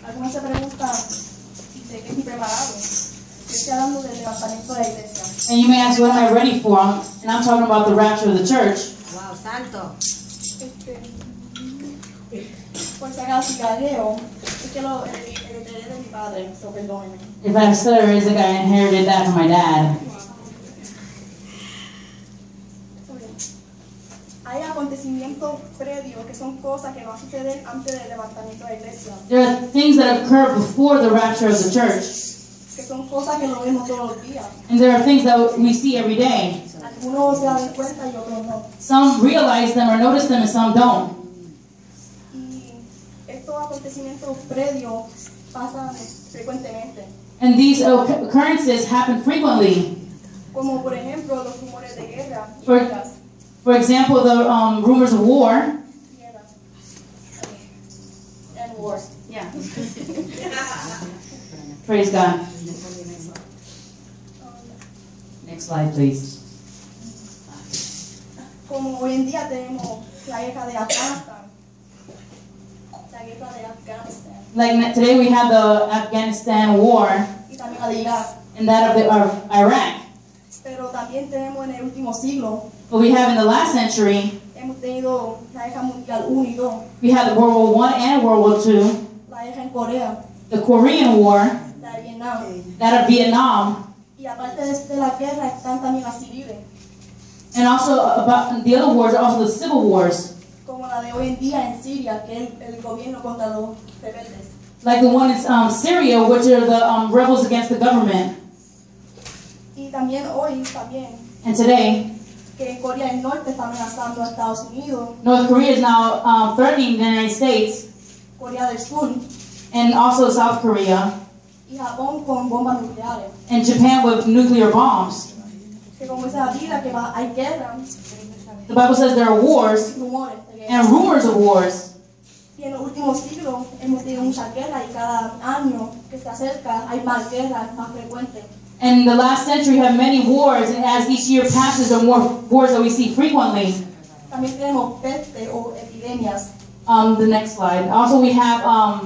Algunos se preguntan de qué estoy preparado. Yo estoy hablando del levantamiento de la iglesia. And you may ask, what am I ready for? And I'm talking about the rapture of the church. Wow, santo. Por si acaso, si gagueo, es que lo heredé de mi padre, so perdónenme. If I stutter, it's like I inherited that from my dad. Hay acontecimientos previos que son cosas que van a suceder antes del levantamiento de la iglesia. There are things that occur before the rapture of the church. Que son cosas que lo vemos todos los días. And there are things that we see every day. Algunos se dan cuenta y otros no. Some realize them or notice them and some don't. Y estos acontecimientos previos pasan frecuentemente. And these occurrences happen frequently. Como por ejemplo los rumores de guerra. For example, the rumors of war. And wars. Yeah. Praise God. Next slide, please. Como hoy en día tenemos la guerra de Afganistán. La guerra de Afganistán. Like today we have the Afghanistan war. Y también la de Irak. And that of Iraq. Pero también tenemos en el último siglo. But we have in the last century. Hemos tenido la guerra mundial 1 y 2. We had World War I and World War II. La guerra en Corea. The Korean War. La de Vietnam. That of Vietnam. Y aparte de la guerra están también las civiles. And also about the other wars are also the civil wars. Como la de hoy en día en Siria, que es el gobierno contra los rebeldes. Like the one in Syria, which are the rebels against the government. Y también hoy, también, And today, que en Corea del Norte está amenazando a Estados Unidos. North Korea is now threatening the United States. Corea del Sur. And also South Korea. Y Japón con bombas nucleares. And Japan with nuclear bombs. Que como dice la Biblia, que hay guerra. The Bible says there are wars Rumores de guerra. and rumors of wars. Y en los últimos siglos hemos tenido muchas guerras y cada año que se acerca hay más guerras, más frecuentes. And the last century have many wars, and as each year passes, there are more wars that we see frequently. También tenemos peste o epidemias. The next slide. Also, we have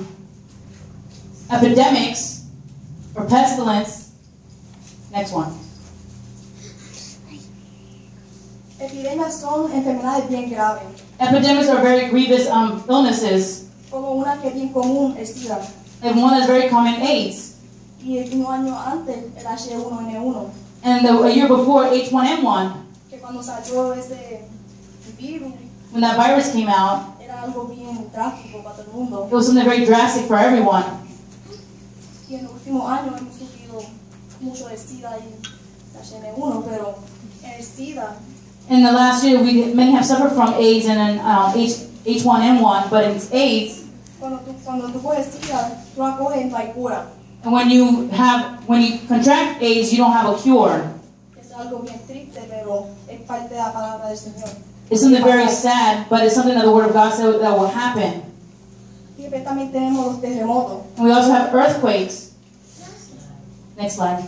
epidemics or pestilence. Next one. Epidemias son enfermedades bien graves. Epidemics are very grievous illnesses. Como una que es bien común, el SIDA. And one that's very common, AIDS. Y unos años antes, el H1N1. And a year before, H1N1. Que cuando salió ese virus, When that virus came out, era algo bien drástico para todo el mundo. it was something very drastic for everyone. Y en los últimos años hemos sufrido mucho de SIDA y el H1N1, pero el SIDA, In the last year, many have suffered from AIDS and H1N1, but in AIDS, cuando tú coges SIDA, tú la coges y no hay cura. and when you contract AIDS, you don't have a cure. Es algo bien triste, pero es parte de la palabra del Señor. It's something very sad, but it's something that the Word of God said that will happen. Y después también tenemos los terremotos. And we also have earthquakes. Next slide.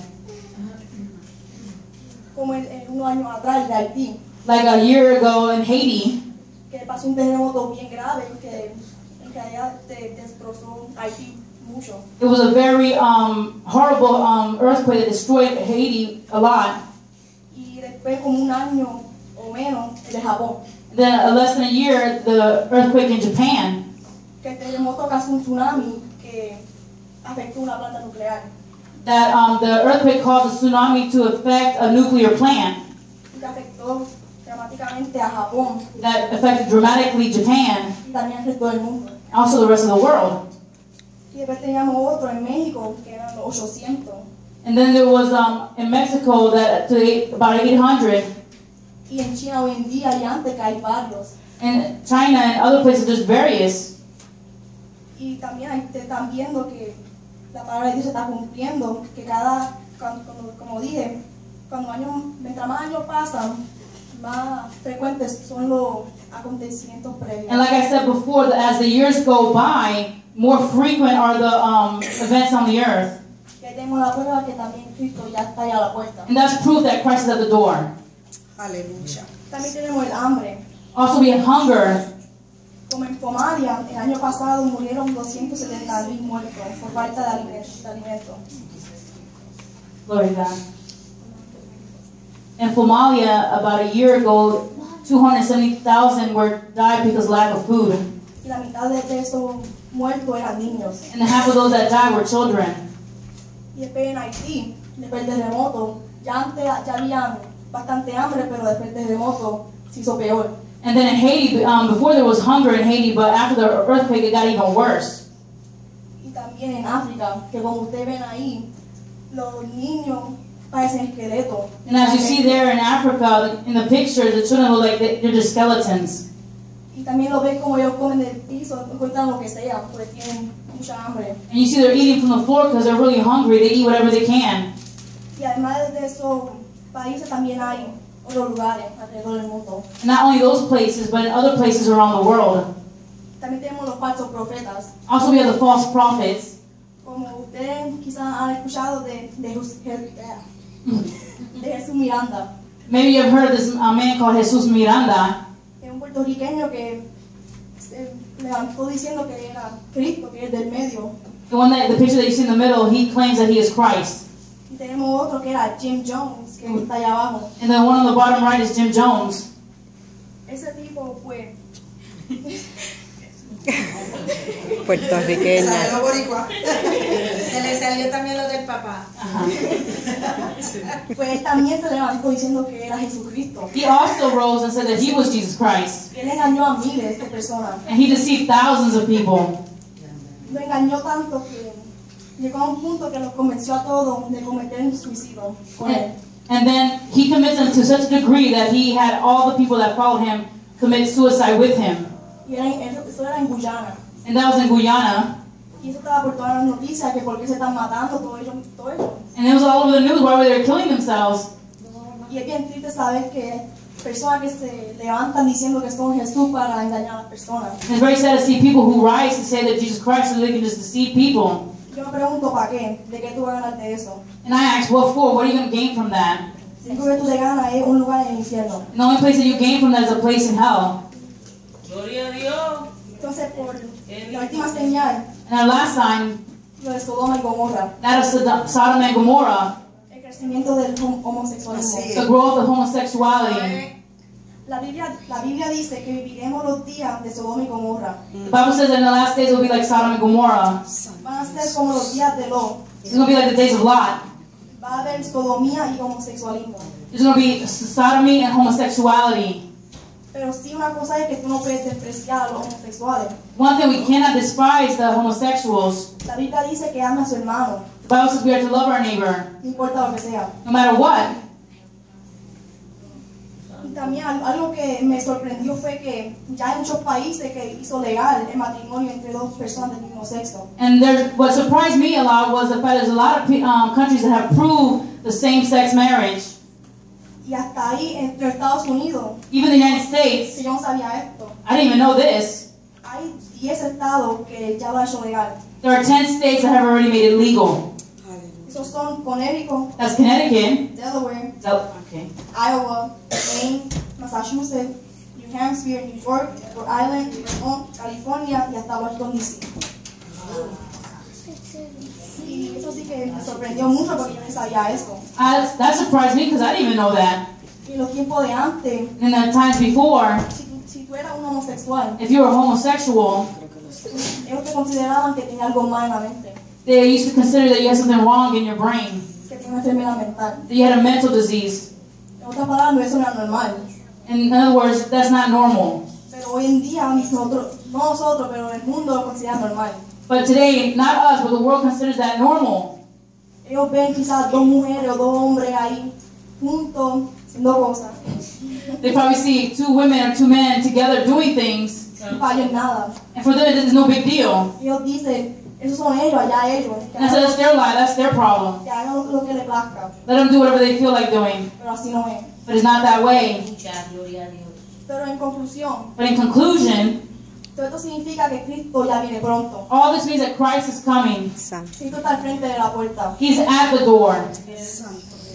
Como unos años atrás de Haití, Like a year ago in Haiti, que pasó un terremoto bien grave que en realidad destrozó Haití mucho. it was a very horrible earthquake that destroyed Haiti a lot. Y después como un año o menos el de Japón, Then less than a year, the earthquake in Japan, que el terremoto causó un tsunami que afectó una planta nuclear. that the earthquake caused a tsunami to affect a nuclear plant, Y que afectó dramáticamente a Japón that affected dramatically Japan, y también al resto del mundo. also the rest of the world. Y después teníamos otro en México que eran los 800. And then there was in Mexico that about 800, Y en China hoy en día y antes que hay varios. in China and other places there's various. Y también están viendo que la palabra de Dios se está cumpliendo, que como dije, mientras más años pasan, más frecuentes son los acontecimientos previos. And like I said before, as the years go by, more frequent are the events on the earth. Y ahí tenemos la prueba que también Cristo ya está allá a la puerta. And that's proof that Christ is at the door. Aleluya. También tenemos el hambre, Also, we have hunger. Como en Somalia, el año pasado murieron 270,000 muertos por falta de alimento. Glory to God. In Somalia, about a year ago, 270,000 died because of lack of food. Y la mitad de esos muertos eran niños. And half of those that died were children. Y después en Haití, después del terremoto, ya había bastante hambre, pero después del terremoto se hizo peor. And then in Haiti, before there was hunger in Haiti, but after the earthquake, it got even worse. Y también en África, que como ustedes ven ahí, los niños parecen esqueletos. And as you see there in Africa, in the pictures, the children look like they're just skeletons. Y también lo ven como ellos comen del piso, encuentran lo que sea, porque tienen mucha hambre. And you see they're eating from the floor because they're really hungry. They eat whatever they can. Y además de esos países también hay otros lugares alrededor del mundo. And not only those places, but in other places around the world. También tenemos los falsos profetas. Also, we have the false prophets. Como ustedes quizás han escuchado de Jesús Miranda, Maybe you've heard of this man called Jesus Miranda. que es un puertorriqueño que se levantó diciendo que era Cristo, que es del medio. The picture that you see in the middle, he claims that he is Christ. Y tenemos otro que era Jim Jones, que está allá abajo. And the one on the bottom right is Jim Jones. Ese tipo fue Puertorriqueña. Se le salió también lo del papá. pues él también se levantó diciendo que era Jesucristo. He also rose and said that he was Jesus Christ. Y él engañó a miles de personas. And he deceived thousands of people. Lo engañó tanto que llegó a un punto que los convenció a todos de cometer un suicidio con él. And then he convinced them to such a degree that he had all the people that followed him commit suicide with him. Y eso era en Guyana. And that was in Guyana. Y eso estaba por todas las noticias, que por qué se están matando, todo ello. And it was all over the news. Why were they killing themselves? Y es bien triste saber que hay personas que se levantan diciendo que son Jesús para engañar a las personas. And it's very sad to see people who rise to say that Jesus Christ so they can just deceive people. Yo me pregunto, ¿para qué? ¿De qué tú vas a ganar de eso? And I ask, what for? What are you going to gain from that? Si lo que tú le ganas es un lugar en el infierno. And the only place that you gain from that is a place in hell. Gloria a Dios. Entonces, por la última señal, And our last sign, lo de Sodoma y Gomorra, that of Sodom and Gomorrah, el crecimiento del homosexualismo. Así es. the growth of homosexuality. La Biblia dice que viviremos los días de Sodoma y Gomorra. The Bible says that in the last days it will be like Sodom and Gomorrah. Van a ser como los días de Lot. It's going to be like the days of Lot. Va a haber sodomía y homosexualismo. There's going to be sodomy and homosexuality. Pero sí una cosa es que tú no puedes despreciar a los homosexuales. One thing, we cannot despise the homosexuals. La Biblia dice que ama a su hermano, The Bible says we are to love our neighbor, no importa lo que sea. no matter what. Y también algo que me sorprendió fue que ya hay muchos países que hizo legal el matrimonio entre dos personas del mismo sexo. And what surprised me a lot was the fact there's a lot of countries that have proved the same-sex marriage. Y hasta ahí, entre Estados Unidos, Even the United States, que yo no sabía esto, I didn't even know this. hay 10 estados que ya lo han hecho legal. There are 10 states that have already made it legal. Esos son Connecticut, That's Connecticut. Delaware, Okay. Iowa, Maine, Massachusetts, New Hampshire, New York, Rhode Island, Vermont, California y hasta Washington DC. Y eso sí que me sorprendió mucho porque yo no sabía eso. That surprised me because I didn't even know that. Y en los tiempos de antes, In the times before, si tú eras un homosexual, if you were homosexual, ellos te consideraban que tenía algo mal en la mente, they used to consider that you had something wrong in your brain, que tenía una enfermedad mental. that you had a mental disease. En otras palabras, eso no era normal. In other words, that's not normal. Pero hoy en día, nosotros, no nosotros, pero el mundo lo considera normal. But today, not us, but the world considers that normal. Ellos ven quizás dos mujeres o dos hombres ahí juntos haciendo cosas. They probably see two women or two men together doing things, No para ellos nada. and for them, it's no big deal. Ellos dicen, esos son ellos, allá ellos. Que And so that's their lie, that's their problem. hagan lo que les plazca. Let them do whatever they feel like doing. Pero así no es. But it's not that way. Mucha gloria a Dios. Pero en conclusión, But in conclusion, todo esto significa que Cristo ya viene pronto. all this means that Christ is coming. Santo. Cristo está al frente de la puerta. He's at the door.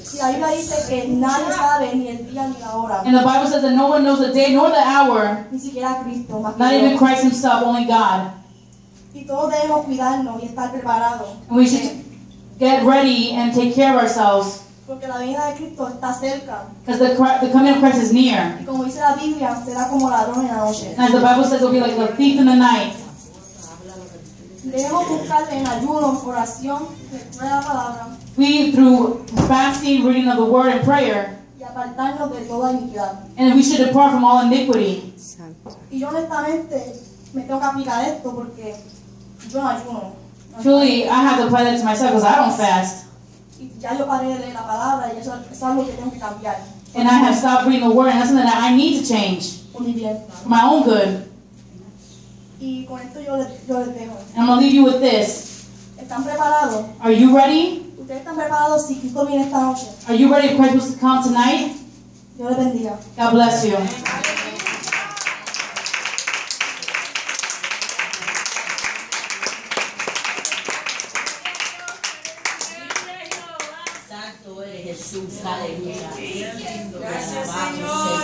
Y la Biblia dice que nadie sabe ni el día ni la hora, And the Bible says that no one knows the day nor the hour, ni siquiera Cristo, más que not even Dios. Christ himself, only God. Y todos debemos cuidarnos y estar preparados. And we should get ready and take care of ourselves Porque la venida de Cristo está cerca. because the coming of Christ is near. Y como dice la Biblia, será como ladrón en la noche. And as the Bible says, it will be like the thief in the night. Debemos buscarle en ayuno, oración, lectura de la palabra We, through fasting, reading of the word, and prayer, y apartarnos de toda iniquidad. and we should depart from all iniquity. Y yo honestamente me tengo que aplicar esto porque yo no ayuno. Truly, I have to apply that to myself because I don't fast. Y ya yo paré de leer la palabra y eso es algo que tengo que cambiar. And I have stopped reading the word, and that's something that I need to change Por mi bien. for my own good. Y con esto yo les dejo. And I'm going to leave you with this. ¿Están preparados? Are you ready? ¿Ustedes están preparados si Cristo viene esta noche? Are you ready if Christ was to come tonight? Dios les bendiga. God bless you. Santo eres Jesús, aleluya. Gracias, Señor.